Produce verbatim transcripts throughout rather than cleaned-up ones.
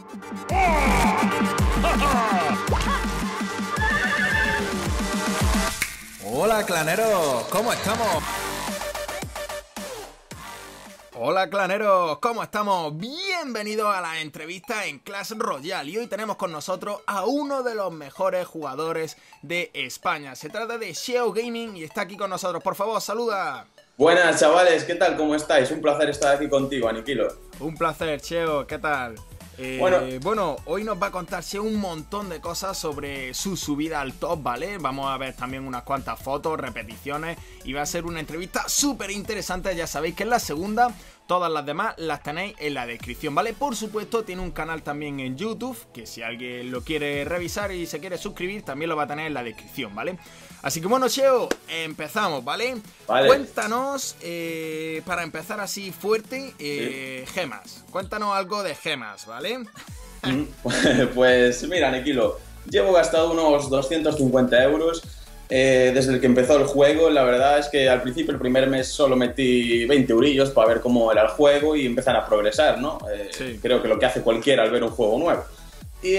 Hola claneros, ¿cómo estamos? Hola claneros, ¿cómo estamos? Bienvenidos a la entrevista en Clash Royale y hoy tenemos con nosotros a uno de los mejores jugadores de España. Se trata de Sheo Gaming y está aquí con nosotros. Por favor, saluda. Buenas chavales, ¿qué tal? ¿Cómo estáis? Un placer estar aquí contigo, Aniquilo. Un placer, Sheo, ¿qué tal? Eh, bueno. bueno, hoy nos va a contar Sheo un montón de cosas sobre su subida al top, ¿vale? Vamos a ver también unas cuantas fotos, repeticiones y va a ser una entrevista súper interesante. Ya sabéis que es la segunda, todas las demás las tenéis en la descripción, ¿vale? Por supuesto tiene un canal también en YouTube, que si alguien lo quiere revisar y se quiere suscribir también lo va a tener en la descripción, ¿vale? Así que bueno, Sheo, empezamos, ¿vale? Vale. Cuéntanos, eh, para empezar así fuerte, eh, sí. gemas. Cuéntanos algo de gemas, ¿vale? Pues mira, Aniquilo, llevo gastado unos doscientos cincuenta euros eh, desde el que empezó el juego. La verdad es que al principio, el primer mes, solo metí veinte eurillos para ver cómo era el juego y empezar a progresar, ¿no? Eh, sí. Creo que lo que hace cualquiera al ver un juego nuevo. Y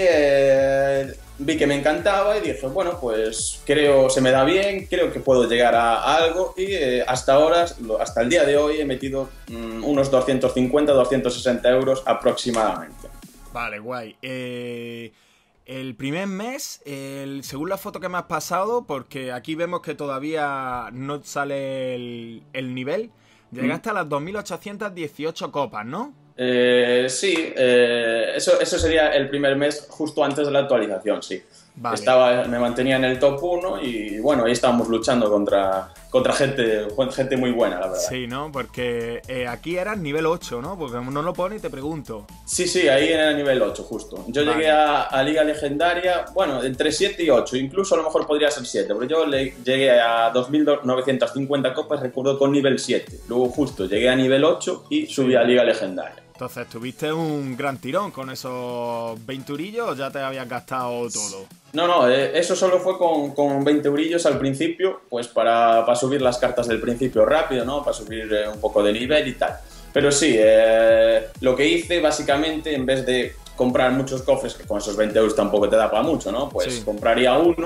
eh, vi que me encantaba y dije, bueno, pues creo se me da bien, creo que puedo llegar a algo y eh, hasta ahora, hasta el día de hoy he metido mm, unos doscientos cincuenta, doscientos sesenta euros aproximadamente. Vale, guay. Eh, el primer mes, el, según la foto que me has pasado, porque aquí vemos que todavía no sale el, el nivel, llegaste ¿Mm? a las dos mil ochocientas dieciocho copas, ¿no? Eh, sí, eh, eso, eso sería el primer mes justo antes de la actualización, sí. Vale. Estaba, me mantenía en el top uno y bueno, ahí estábamos luchando contra, contra gente, gente muy buena, la verdad. Sí, ¿no? Porque eh, aquí eras nivel ocho, ¿no? Porque no lo pone y te pregunto. Sí, sí, ahí era nivel ocho, justo. Yo vale. llegué a, a Liga Legendaria, bueno, entre siete y ocho, incluso a lo mejor podría ser siete, pero yo le, llegué a dos mil novecientas cincuenta copas, recuerdo, con nivel siete. Luego justo llegué a nivel ocho y subí sí. a Liga Legendaria. Entonces, ¿tuviste un gran tirón con esos veinte eurillos o ya te habías gastado todo? No, no, eh, eso solo fue con, con veinte eurillos al principio, pues para, para subir las cartas del principio rápido, ¿no? Para subir eh, un poco de nivel y tal. Pero sí, eh, lo que hice básicamente, en vez de comprar muchos cofres, que con esos veinte euros tampoco te da para mucho, ¿no? Pues sí. compraría uno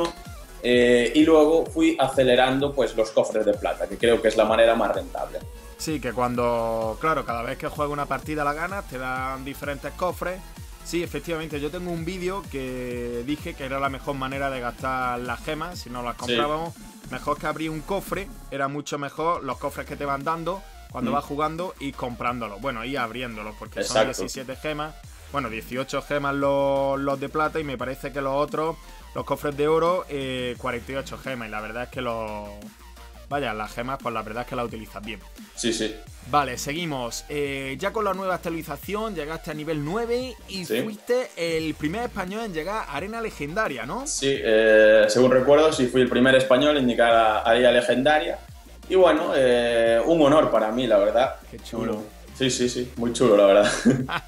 eh, y luego fui acelerando pues los cofres de plata, que creo que es la manera más rentable. Sí, que cuando, claro, cada vez que juegas una partida la ganas, te dan diferentes cofres. Sí, efectivamente, yo tengo un vídeo que dije que era la mejor manera de gastar las gemas, si no las comprábamos. Sí. Mejor que abrir un cofre, era mucho mejor los cofres que te van dando cuando mm. vas jugando y comprándolos. Bueno, y abriéndolos, porque Exacto. son diecisiete gemas, bueno, dieciocho gemas los, los de plata y me parece que los otros, los cofres de oro, eh, cuarenta y ocho gemas. Y la verdad es que los... Vaya, las gemas, pues la verdad es que las utilizas bien. Sí, sí. Vale, seguimos. Eh, ya con la nueva actualización llegaste a nivel nueve y sí. fuiste el primer español en llegar a Arena Legendaria, ¿no? Sí, eh, según recuerdo, sí fui el primer español en llegar a Arena Legendaria. Y bueno, eh, un honor para mí, la verdad. Qué chulo. Sí, sí, sí, muy chulo, la verdad.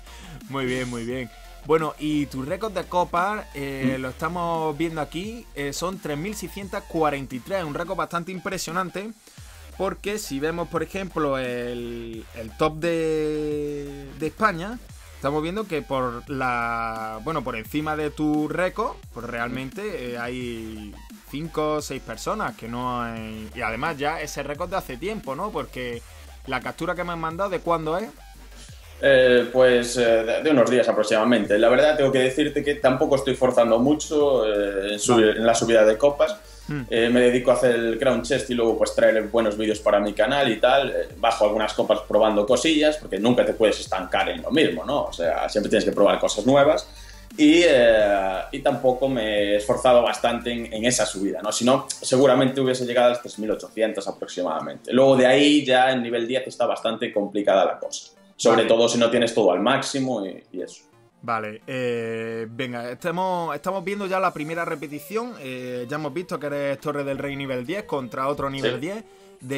Muy bien, muy bien. Bueno, y tu récord de copas, eh, mm. lo estamos viendo aquí, eh, son tres mil seiscientos cuarenta y tres, un récord bastante impresionante, porque si vemos, por ejemplo, el, el top de, de España, estamos viendo que por la bueno por encima de tu récord, pues realmente eh, hay cinco o seis personas que no hay... Y además ya ese récord de hace tiempo, ¿no? Porque la captura que me han mandado, ¿de cuándo es? Eh, pues eh, de, de unos días aproximadamente. La verdad tengo que decirte que tampoco estoy forzando mucho eh, en, subir, en la subida de copas. Mm. Eh, me dedico a hacer el Crown Chest y luego pues traer buenos vídeos para mi canal y tal. Eh, bajo algunas copas probando cosillas porque nunca te puedes estancar en lo mismo, ¿no? O sea, siempre tienes que probar cosas nuevas. Y, eh, y tampoco me he esforzado bastante en, en esa subida, ¿no? Si no, seguramente hubiese llegado a las tres mil ochocientos aproximadamente. Luego de ahí ya en nivel diez está bastante complicada la cosa. Sobre vale. todo si no tienes todo al máximo y, y eso. Vale, eh, venga, estamos, estamos viendo ya la primera repetición. Eh, ya hemos visto que eres Torre del Rey nivel diez contra otro nivel sí. diez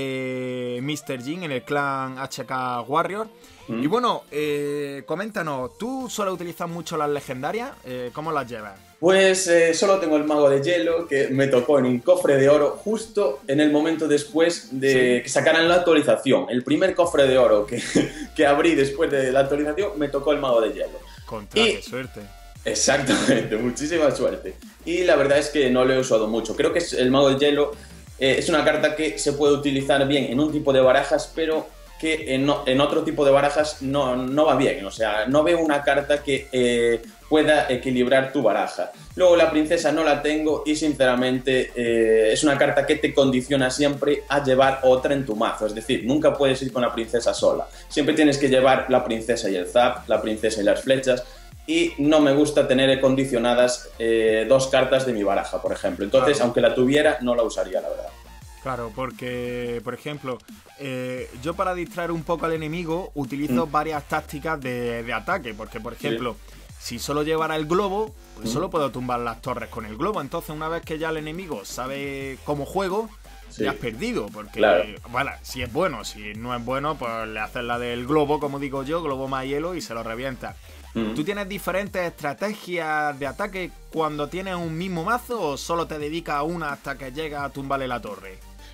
de míster Jin en el clan H K Warrior. Mm. Y bueno, eh, coméntanos, ¿tú sueles utilizar mucho las legendarias? Eh, ¿Cómo las llevas? Pues eh, solo tengo el mago de hielo, que me tocó en un cofre de oro justo en el momento después de sí. que sacaran la actualización. El primer cofre de oro que, que abrí después de la actualización me tocó el mago de hielo. Contra, y... qué suerte. Exactamente, muchísima suerte. Y la verdad es que no lo he usado mucho. Creo que es el Mago de Hielo eh, es una carta que se puede utilizar bien en un tipo de barajas, pero que en, no, en otro tipo de barajas no, no va bien. O sea, no veo una carta que eh, pueda equilibrar tu baraja. Luego la princesa no la tengo y sinceramente eh, es una carta que te condiciona siempre a llevar otra en tu mazo. Es decir, nunca puedes ir con la princesa sola. Siempre tienes que llevar la princesa y el zap, la princesa y las flechas. Y no me gusta tener condicionadas eh, dos cartas de mi baraja, por ejemplo. Entonces, claro, aunque la tuviera, no la usaría, la verdad. Claro, porque, por ejemplo, eh, yo para distraer un poco al enemigo utilizo mm. varias tácticas de, de ataque. Porque, por ejemplo, sí. si solo llevara el globo, pues mm. solo puedo tumbar las torres con el globo. Entonces, una vez que ya el enemigo sabe cómo juego, sí. ya has perdido. Porque, claro. bueno, si es bueno, si no es bueno, pues le haces la del globo, como digo yo, globo más hielo y se lo revienta. Mm. ¿Tú tienes diferentes estrategias de ataque cuando tienes un mismo mazo o solo te dedicas a una hasta que llegas a tumbarle la torre?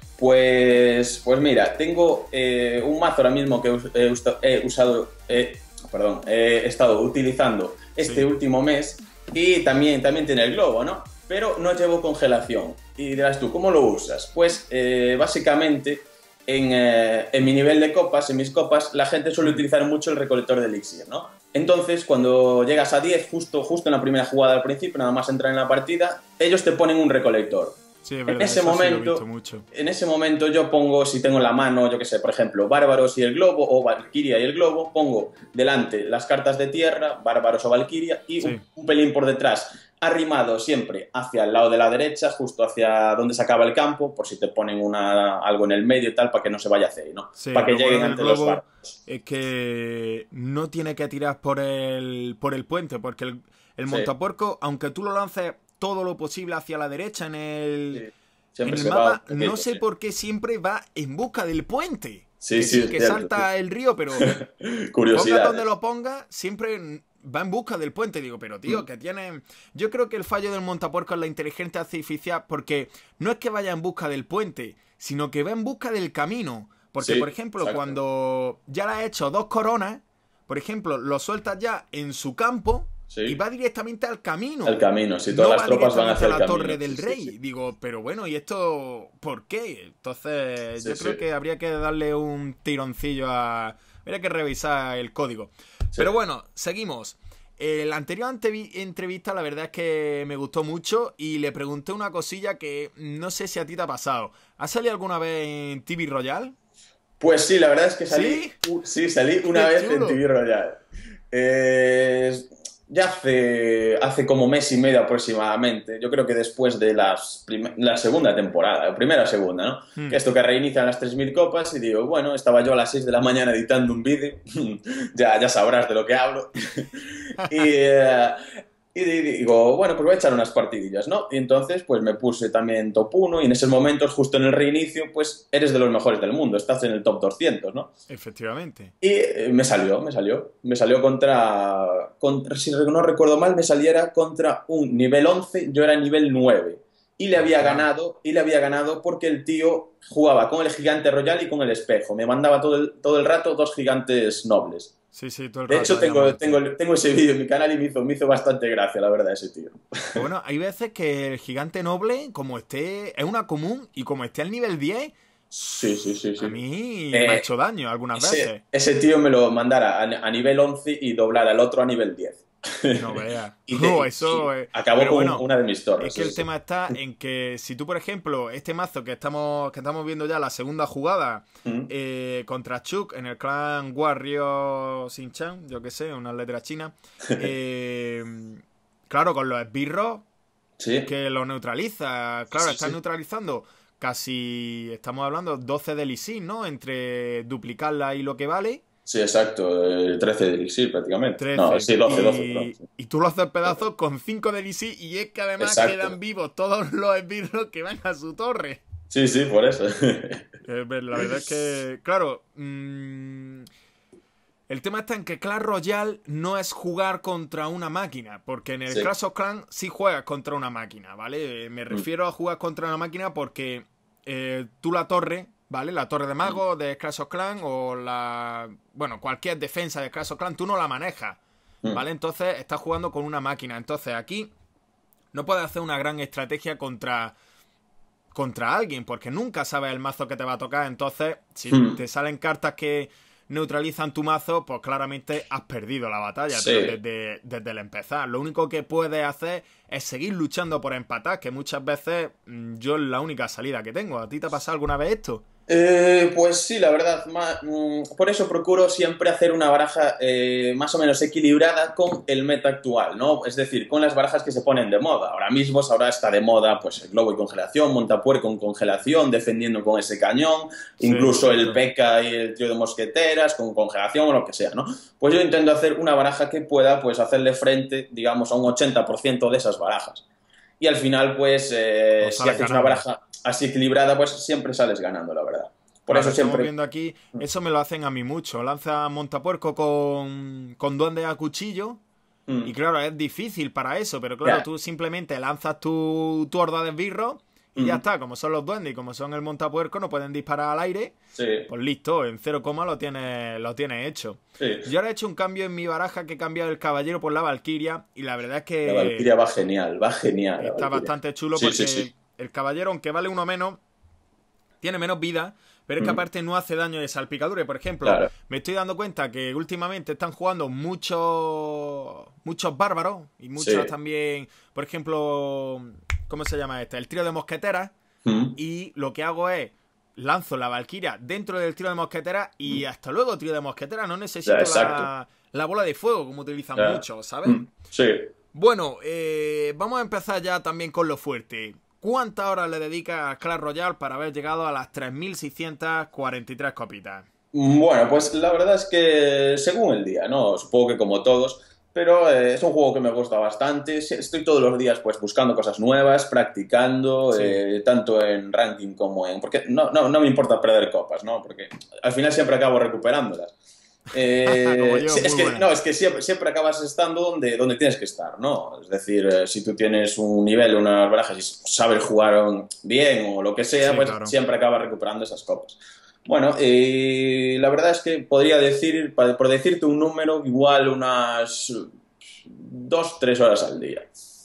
Pues, pues mira, tengo eh, un mazo ahora mismo que he, he usado, eh, perdón, he estado utilizando este sí. último mes y también, también tiene el globo, ¿no? Pero no llevo congelación. Y dirás tú, ¿cómo lo usas? Pues eh, básicamente en, eh, en mi nivel de copas, en mis copas, la gente suele utilizar mucho el recolector de elixir, ¿no? Entonces, cuando llegas a diez, justo, justo en la primera jugada al principio, nada más entrar en la partida, ellos te ponen un recolector. Sí, es verdad, en ese eso momento, sí lo he visto mucho. En ese momento yo pongo, si tengo en la mano, yo que sé, por ejemplo, bárbaros y el globo, o valquiria y el globo, pongo delante las cartas de tierra, bárbaros o valquiria, y sí. un, un pelín por detrás, arrimado siempre hacia el lado de la derecha, justo hacia donde se acaba el campo, por si te ponen una, algo en el medio y tal, para que no se vaya a hacer, ¿no? Sí, para que lleguen ante los bárbaros. Es que no tiene que tirar por el, por el puente, porque el, el montapuerco, sí. aunque tú lo lances todo lo posible hacia la derecha en el, sí. en el mapa, poquito, no sé sí. por qué siempre va en busca del puente. Sí, que sí, sí, que cierto, salta sí. el río, pero curiosidad. Ponga donde lo ponga, siempre va en busca del puente. Digo, pero tío, mm. que tiene... Yo creo que el fallo del montapuerco es la inteligencia artificial, porque no es que vaya en busca del puente, sino que va en busca del camino. Porque, sí, por ejemplo, exacto. cuando ya le has hecho dos coronas, por ejemplo, lo sueltas ya en su campo, sí. y va directamente al camino. Al camino, si todas no las tropas van hacia el camino. A la torre del sí, rey. Sí, sí. Digo, pero bueno, ¿y esto por qué? Entonces, sí, yo creo sí. que habría que darle un tironcillo a... Habría que revisar el código. Sí. Pero bueno, seguimos. Eh, la anterior entrevista, la verdad es que me gustó mucho y le pregunté una cosilla que no sé si a ti te ha pasado. ¿Has salido alguna vez en T V Royal? Pues sí, la verdad es que salí. ¿Sí? Uh, sí, salí una Qué vez chulo. en T V Royal. Eh, ya hace, hace como mes y medio aproximadamente. Yo creo que después de las la segunda temporada, primera o segunda, ¿no? Hmm. Que esto que reinician las tres mil copas y digo, bueno, estaba yo a las seis de la mañana editando un vídeo. ya, ya sabrás de lo que hablo. y... Eh, Y digo, bueno, pues voy a echar unas partidillas, ¿no? Y entonces, pues me puse también top uno y en esos momentos, justo en el reinicio, pues eres de los mejores del mundo, estás en el top doscientos, ¿no? Efectivamente. Y eh, me salió, me salió. Me salió contra, contra, si no recuerdo mal, me saliera contra un nivel once, yo era nivel nueve. Y le había ganado, y le había ganado porque el tío jugaba con el gigante royal y con el espejo. Me mandaba todo el, todo el rato dos gigantes nobles. Sí, sí, todo el de rato. hecho, tengo, tengo, tengo ese vídeo en mi canal y me hizo, me hizo bastante gracia, la verdad, ese tío. Bueno, hay veces que el gigante noble, como esté, es una común y como esté al nivel diez, sí, sí, sí, sí. a mí eh, me ha hecho daño algunas ese, veces. Ese tío me lo mandara a, a nivel once y doblara al otro a nivel diez. No veas. y no, eso y acabó con bueno, una de mis torres. Es que el sí. tema está en que si tú, por ejemplo, este mazo que estamos, que estamos viendo ya la segunda jugada mm. eh, contra Chuck en el clan Warrior Shin-Chan, yo que sé, unas letras chinas, eh, claro, con los esbirros sí. que lo neutraliza. Claro, sí, está sí. neutralizando casi, estamos hablando, doce de elixir, ¿no? Entre duplicarla y lo que vale. Sí, exacto, eh, trece de elixir prácticamente. trece. No, sí, doce, y, doce. Perdón, sí. Y tú lo haces pedazos con cinco de elixir y es que además exacto. quedan vivos todos los esbirros que van a su torre. Sí, sí, por eso. eh, la verdad es que, claro, mmm, el tema está en que Clash Royale no es jugar contra una máquina, porque en el sí. Clash of Clans sí juegas contra una máquina, ¿vale? Me refiero mm. a jugar contra una máquina porque eh, tú la torre... ¿Vale? La torre de mago de Clash of Clans o la... Bueno, cualquier defensa de Clash of Clans, tú no la manejas. ¿vale? Entonces estás jugando con una máquina. Entonces aquí no puedes hacer una gran estrategia contra, contra alguien, porque nunca sabes el mazo que te va a tocar. Entonces, si mm. te salen cartas que neutralizan tu mazo, pues claramente has perdido la batalla, sí. Pero desde, desde el empezar. Lo único que puedes hacer es seguir luchando por empatar, que muchas veces yo es la única salida que tengo. ¿A ti te ha pasado alguna vez esto? Eh, pues sí, la verdad, ma, mm, por eso procuro siempre hacer una baraja eh, más o menos equilibrada con el meta actual, ¿no? Es decir, con las barajas que se ponen de moda. Ahora mismo, ahora está de moda pues el globo y congelación, montapuerco con congelación, defendiendo con ese cañón, sí, incluso sí, el P K y el trío de mosqueteras con congelación o lo que sea, ¿no? Pues yo intento hacer una baraja que pueda pues hacerle frente, digamos, a un ochenta por ciento de esas barajas. Y al final, pues, eh, pues si haces una baraja así equilibrada, pues siempre sales ganando, la verdad. Por claro, eso siempre... Estamos viendo aquí, eso me lo hacen a mí mucho. Lanza montapuerco con, con duende a cuchillo. Mm. Y claro, es difícil para eso, pero claro, yeah. tú simplemente lanzas tu, tu horda de esbirros y mm. ya está. Como son los duendes y como son el montapuerco, no pueden disparar al aire. Sí. Pues listo, en cero coma lo tienes lo tienes hecho. Sí. Yo ahora he hecho un cambio en mi baraja, que he cambiado el caballero por la valquiria, y la verdad es que... La valquiria va genial, va genial. Está bastante chulo, sí, porque sí, sí. el caballero, aunque vale uno menos, tiene menos vida, pero es que aparte no hace daño de salpicadura. Por ejemplo, claro. me estoy dando cuenta que últimamente están jugando muchos muchos bárbaros y muchos sí. también, por ejemplo, ¿cómo se llama este? El trío de mosqueteras. Mm. Y lo que hago es lanzo la valquiria dentro del trío de mosqueteras y mm. hasta luego trío de mosqueteras. No necesito la, la bola de fuego como utilizan yeah. muchos, ¿sabes? Mm. Sí. Bueno, eh, vamos a empezar ya también con lo fuerte. ¿Cuántas horas le dedicas a Clash Royale para haber llegado a las tres mil seiscientas cuarenta y tres copitas? Bueno, pues la verdad es que según el día, ¿no? Supongo que como todos, pero eh, es un juego que me gusta bastante. Estoy todos los días pues buscando cosas nuevas, practicando, sí. eh, tanto en ranking como en... Porque no, no, no me importa perder copas, ¿no? Porque al final siempre acabo recuperándolas. Eh, yo, es que, no, es que siempre, siempre acabas estando donde, donde tienes que estar, ¿no? Es decir, eh, si tú tienes un nivel, unas barajas y sabes jugar bien o lo que sea, sí, pues claro. siempre acabas recuperando esas copas. Bueno, eh, la verdad es que podría decir, por decirte un número, igual unas dos, tres horas al día.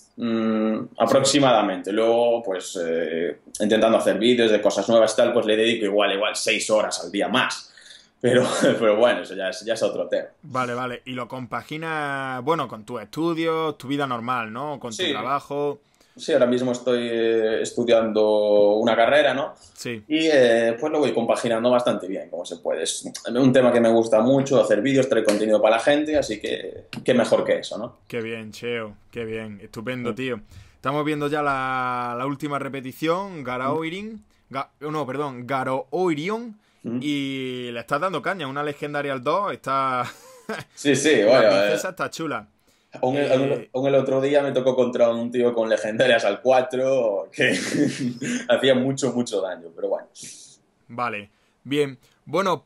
Mm, aproximadamente. Luego, pues, eh, intentando hacer vídeos de cosas nuevas y tal, pues le dedico igual, igual seis horas al día más. Pero, pero bueno, eso ya es, ya es otro tema. Vale, vale. Y lo compaginas, bueno, con tus estudios, tu vida normal, ¿no? Con tu sí. trabajo. Sí, ahora mismo estoy eh, estudiando una carrera, ¿no? Sí. Y eh, pues lo voy compaginando bastante bien, como se puede. Es un tema que me gusta mucho, hacer vídeos, traer contenido para la gente, así que qué mejor que eso, ¿no? Qué bien, Cheo, qué bien. Estupendo, tío. Estamos viendo ya la, la última repetición, Garaoirin. Ga, no, perdón, Garoirion. Mm. Y le estás dando caña, una legendaria al dos, está... Sí, sí, la bueno. princesa eh. está chula. Aún el, eh... aún el otro día me tocó contra un tío con legendarias al cuatro que hacía mucho, mucho daño, pero bueno. Vale, bien. Bueno,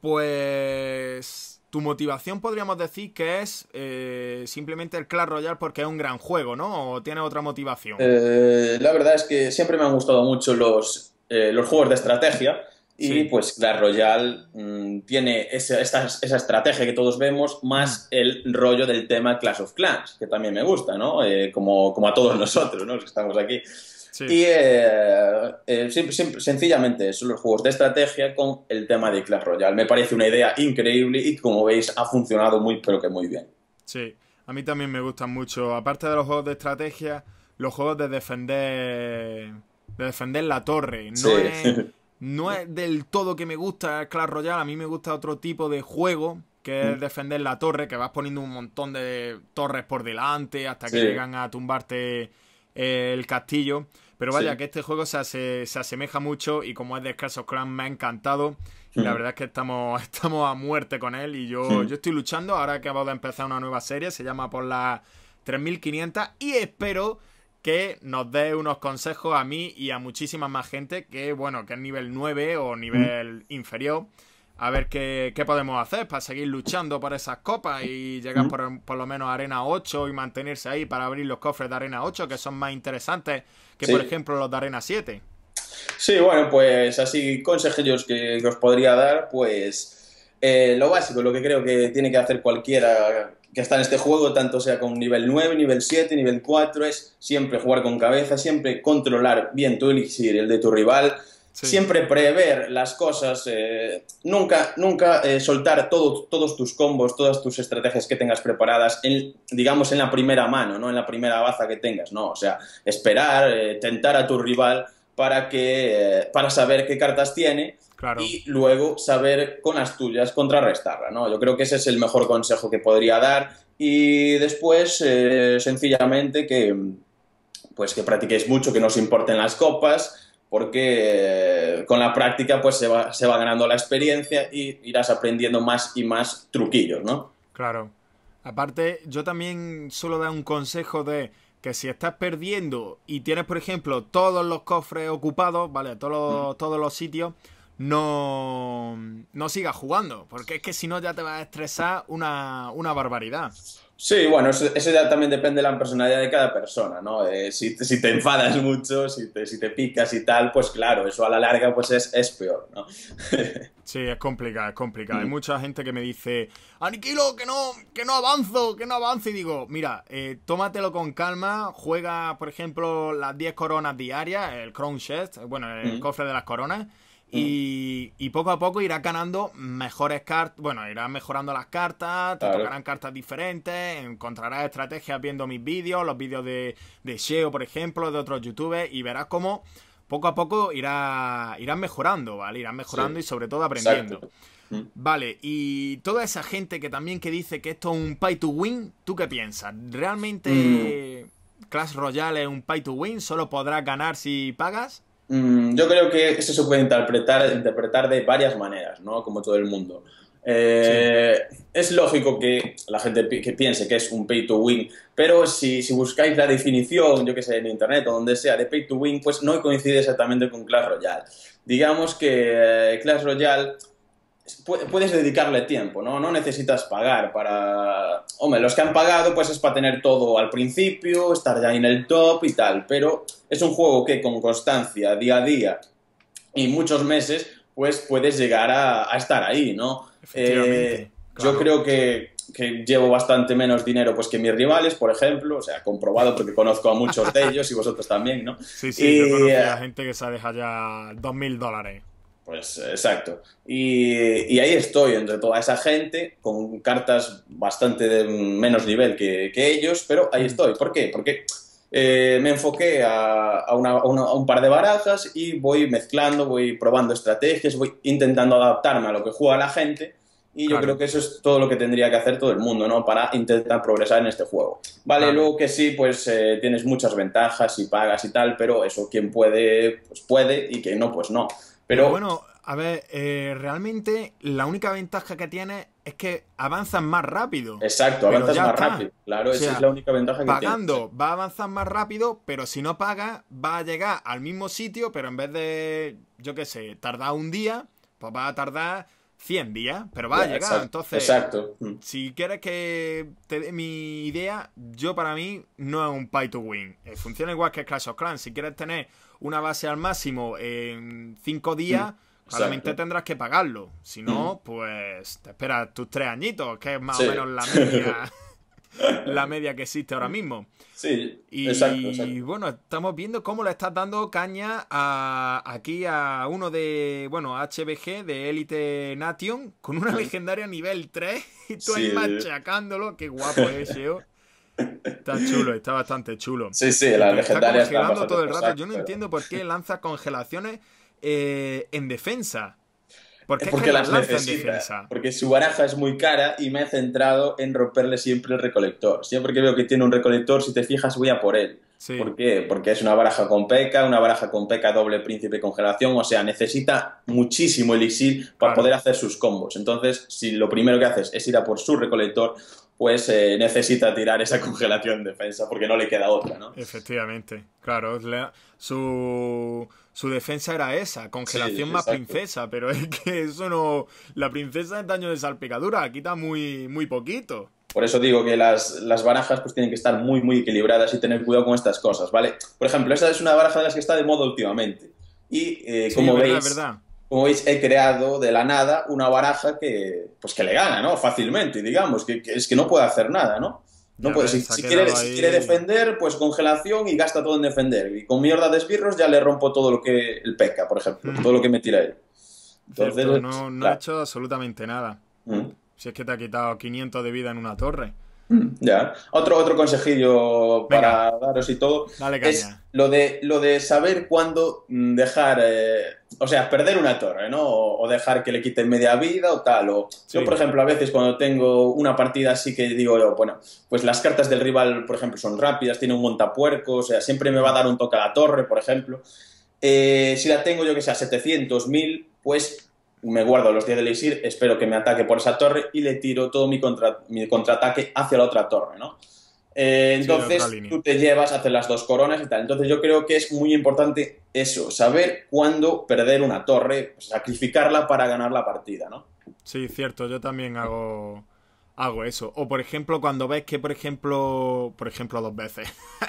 pues... tu motivación podríamos decir que es eh, simplemente el Clash Royale porque es un gran juego, ¿no? ¿O tienes otra motivación? Eh, la verdad es que siempre me han gustado mucho los, eh, los juegos de estrategia. Y sí. pues Clash Royale mmm, tiene esa, esa, esa estrategia que todos vemos, más el rollo del tema Clash of Clans, que también me gusta, ¿no? Eh, como, como a todos nosotros, ¿no? Los que estamos aquí. Sí. Y eh, eh, siempre, siempre, sencillamente son los juegos de estrategia con el tema de Clash Royale. Me parece una idea increíble y, como veis, ha funcionado muy, pero que muy bien. Sí, a mí también me gustan mucho. Aparte de los juegos de estrategia, los juegos de defender, de defender la torre. No sí. es... No es del todo que me gusta Clash Royale, a mí me gusta otro tipo de juego, que es defender la torre, que vas poniendo un montón de torres por delante hasta que sí. llegan a tumbarte eh, el castillo. Pero vaya, sí. que este juego se, hace, se asemeja mucho y como es de Clash of Clans me ha encantado. Y la verdad es que estamos, estamos a muerte con él y yo, yo estoy luchando. Ahora que acabo de empezar una nueva serie, se llama Por las tres mil quinientas y espero... que nos dé unos consejos a mí y a muchísima más gente que, bueno, que es nivel nueve o nivel mm. inferior. A ver qué, qué podemos hacer para seguir luchando por esas copas y llegar mm. por, por lo menos a Arena ocho y mantenerse ahí para abrir los cofres de Arena ocho, que son más interesantes que, sí. por ejemplo, los de Arena siete. Sí, bueno, pues así consejillos que, que os podría dar, pues eh, lo básico, lo que creo que tiene que hacer cualquiera que está en este juego, tanto sea con nivel nueve, nivel siete, nivel cuatro, es siempre jugar con cabeza, siempre controlar bien tu elixir y el de tu rival, sí. Siempre prever las cosas, eh, nunca, nunca eh, soltar todo, todos tus combos, todas tus estrategias que tengas preparadas, en, digamos, en la primera mano, no en la primera baza que tengas, no, o sea, esperar, eh, tentar a tu rival para, que, eh, para saber qué cartas tiene. Claro. Y luego saber con las tuyas contrarrestarla, ¿no? Yo creo que ese es el mejor consejo que podría dar. Y después, eh, sencillamente, que, pues, que practiquéis mucho, que no os importen las copas, porque eh, con la práctica pues, se va, se va ganando la experiencia y irás aprendiendo más y más truquillos, ¿no? Claro. Aparte, yo también suelo dar un consejo de que si estás perdiendo y tienes, por ejemplo, todos los cofres ocupados, ¿vale? Todos los, mm. todos los sitios... No, no sigas jugando, porque es que si no ya te va a estresar una, una barbaridad. Sí, bueno, eso, eso ya también depende de la personalidad de cada persona, ¿no? Eh, si, si te enfadas mucho, si te, si te picas y tal, pues claro, eso a la larga pues es, es peor, ¿no? Sí, es complicado, es complicado. Mm. Hay mucha gente que me dice, Aniquilo, que no, que no avanzo, que no avanzo. Y digo, mira, eh, tómatelo con calma, juega, por ejemplo, las diez coronas diarias, el Crown Chest, bueno, el mm. cofre de las coronas. Y, y poco a poco irás ganando mejores cartas, bueno, irás mejorando las cartas, te claro. tocarán cartas diferentes, encontrarás estrategias viendo mis vídeos, los vídeos de, de Sheo, por ejemplo, de otros youtubers, y verás cómo poco a poco irás, irás mejorando, ¿vale? Irás mejorando sí. y sobre todo aprendiendo. Exacto. Vale, y toda esa gente que también que dice que esto es un pay to win, ¿tú qué piensas? ¿Realmente mm. Clash Royale es un pay to win? ¿Solo podrás ganar si pagas? Yo creo que eso se puede interpretar, interpretar de varias maneras, ¿no? Como todo el mundo. Eh, sí. Es lógico que la gente pi que piense que es un pay to win, pero si, si buscáis la definición, yo que sé, en internet o donde sea, de pay to win, pues no coincide exactamente con Clash Royale. Digamos que eh, Clash Royale puedes dedicarle tiempo, ¿no? No necesitas pagar para... Hombre, los que han pagado pues es para tener todo al principio, estar ya en el top y tal, pero es un juego que con constancia, día a día y muchos meses, pues puedes llegar a, a estar ahí, ¿no? Eh, claro. Yo creo que, que llevo bastante menos dinero pues que mis rivales, por ejemplo, o sea, comprobado porque conozco a muchos de ellos y vosotros también, ¿no? Sí, sí, y, yo conozco a gente que se deja ya dos mil dólares. Pues exacto. Y, y ahí estoy entre toda esa gente con cartas bastante de menos nivel que, que ellos, pero ahí estoy. ¿Por qué? Porque eh, me enfoqué a, a, una, a, una, a un par de barajas y voy mezclando, voy probando estrategias, voy intentando adaptarme a lo que juega la gente y claro. yo creo que eso es todo lo que tendría que hacer todo el mundo, ¿no? Para intentar progresar en este juego. Vale, claro. Luego que sí, pues eh, tienes muchas ventajas y pagas y tal, pero eso quien puede, pues puede y quien no, pues no. Pero, Pero bueno, a ver, eh, realmente la única ventaja que tiene es que avanzas más rápido. Exacto, avanzas más está. rápido. Claro, o sea, esa es la única ventaja que pagando, tienes. Pagando va a avanzar más rápido, pero si no pagas, va a llegar al mismo sitio, pero en vez de, yo qué sé, tardar un día, pues va a tardar cien días, pero va yeah, a llegar. Exacto, Entonces, exacto. si quieres que te dé mi idea, yo para mí no es un pay to win. Eh, funciona igual que Clash of Clans. Si quieres tener una base al máximo en cinco días, mm, claramente exacto. tendrás que pagarlo. Si no, mm. pues te esperas tus tres añitos, que es más sí. o menos la media, la media que existe ahora mismo. Sí, y, exacto, exacto. Y bueno, estamos viendo cómo le estás dando caña a, aquí a uno de, bueno, H B G de Elite Nation, con una legendaria nivel tres, y tú sí. ahí machacándolo. Qué guapo es, Sheo. Está chulo, está bastante chulo. Sí, sí, la legendaria está congelando todo el rato. Exacto, Yo no pero... entiendo por qué lanza congelaciones eh, en defensa. ¿Por qué es porque es que las lanza necesita, en defensa? Porque su baraja es muy cara y me he centrado en romperle siempre el recolector. Siempre que veo que tiene un recolector, si te fijas, voy a por él. Sí. ¿Por qué? Porque es una baraja con P K, una baraja con P K doble príncipe congelación, o sea, necesita muchísimo elixir para claro. poder hacer sus combos. Entonces, si lo primero que haces es ir a por su recolector, pues eh, necesita tirar esa congelación en defensa, porque no le queda otra, ¿no? Efectivamente, claro, la, su, su defensa era esa, congelación sí, más princesa, pero es que eso no... La princesa es daño de salpicadura, quita muy, muy poquito. Por eso digo que las, las barajas pues tienen que estar muy, muy equilibradas y tener cuidado con estas cosas, ¿vale? Por ejemplo, esta es una baraja de las que está de moda últimamente. Y eh, sí, como verdad, veis... verdad. como veis, he creado de la nada una baraja que, pues que le gana, ¿no? Fácilmente, digamos, que, que es que no puede hacer nada, ¿no? No puede, si, si, quiere, si quiere defender, pues congelación y gasta todo en defender. Y con mi horda de esbirros ya le rompo todo lo que el P K, por ejemplo, mm. todo lo que me tira él. Entonces, Cierto, no, no claro. ha hecho absolutamente nada. Mm. Si es que te ha quitado quinientos de vida en una torre. Ya. Otro, otro consejillo para Venga. daros y todo Dale caña. es lo de, lo de saber cuándo dejar, eh, o sea, perder una torre, ¿no? O, o dejar que le quiten media vida o tal. O, sí. Yo, por ejemplo, a veces cuando tengo una partida así que digo yo, bueno, pues las cartas del rival, por ejemplo, son rápidas, tiene un montapuerco, o sea, siempre me va a dar un toque a la torre, por ejemplo. Eh, si la tengo yo que sé a setecientos, mil, pues me guardo los diez de elixir, espero que me ataque por esa torre y le tiro todo mi, contra, mi contraataque hacia la otra torre, ¿no? Eh, entonces sí, tú te llevas a hacer las dos coronas y tal. Entonces yo creo que es muy importante eso, saber cuándo perder una torre, sacrificarla para ganar la partida, ¿no? Sí, cierto, yo también hago, hago eso. O por ejemplo, cuando ves que, por ejemplo, por ejemplo, dos veces.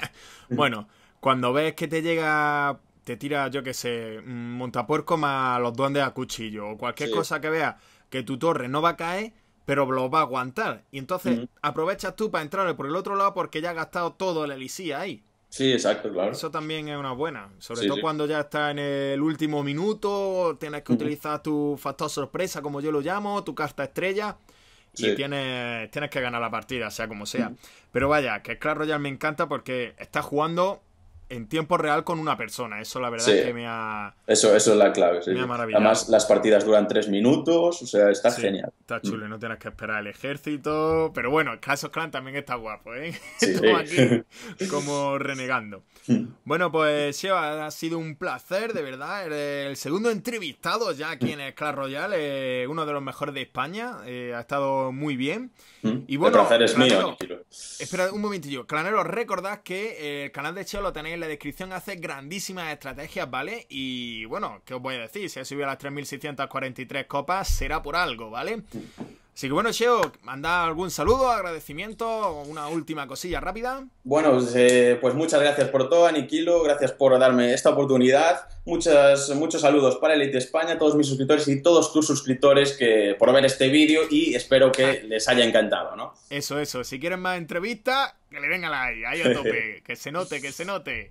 Bueno, cuando ves que te llega... te tira, yo qué sé, montapuerco más los duendes a cuchillo o cualquier sí. cosa que veas que tu torre no va a caer, pero lo va a aguantar. Y entonces mm. aprovechas tú para entrar por el otro lado porque ya has gastado todo el elixir ahí. Sí, exacto, claro. Eso también es una buena. Sobre sí, todo sí. cuando ya estás en el último minuto, tienes que mm. utilizar tu factor sorpresa, como yo lo llamo, tu carta estrella. Y sí. tienes, tienes que ganar la partida, sea como sea. Mm. Pero vaya, que Clash Royale me encanta porque estás jugando en tiempo real con una persona. Eso la verdad sí. es que me ha... Eso, eso es la clave, sí. Me ha maravillado. Además, las partidas duran tres minutos, o sea, está sí, genial. Está chulo, mm. no tienes que esperar el ejército. Pero bueno, el Clash of Clans también está guapo, ¿eh? Sí. Estamos aquí como renegando. Bueno, pues Sheva, ha sido un placer, de verdad. Eres el segundo entrevistado ya aquí en el Clash Royale, eh, uno de los mejores de España. Eh, ha estado muy bien. Y bueno, el placer es Clanero, mío, Nikilo. Espera un momentillo. Clanero, recordad que eh, el canal de Sheva lo tenéis en la descripción, hace grandísimas estrategias, ¿vale? Y bueno, ¿qué os voy a decir? Si ha subido a las tres mil seiscientas cuarenta y tres copas, será por algo, ¿vale? Así que bueno, Sheo, manda algún saludo, agradecimiento, una última cosilla rápida. Bueno, pues, eh, pues muchas gracias por todo, Aniquilo, gracias por darme esta oportunidad. Muchas, muchos saludos para Elite España, todos mis suscriptores y todos tus suscriptores que, por ver este vídeo y espero que les haya encantado, ¿no? Eso, eso. Si quieren más entrevistas, que le vengan ahí, ahí a tope, que se note, que se note.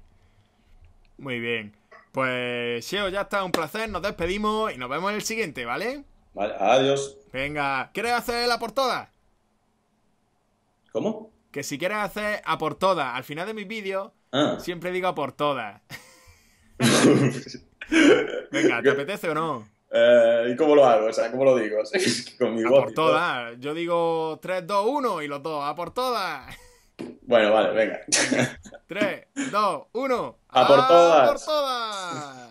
Muy bien. Pues, Sheo, ya está, un placer, nos despedimos y nos vemos en el siguiente, ¿vale? Vale, adiós. Venga, ¿quieres hacer la por todas? ¿Cómo? Que si quieres hacer a por todas, al final de mis vídeos, ah. siempre digo a por todas. Venga, ¿te apetece o no? Eh, ¿Y cómo lo hago? O sea, ¿cómo lo digo? Con mi a voz por todas. Yo digo tres, dos, uno y los dos, a por todas. Bueno, vale, venga. tres, dos, uno. A por todas. A por todas.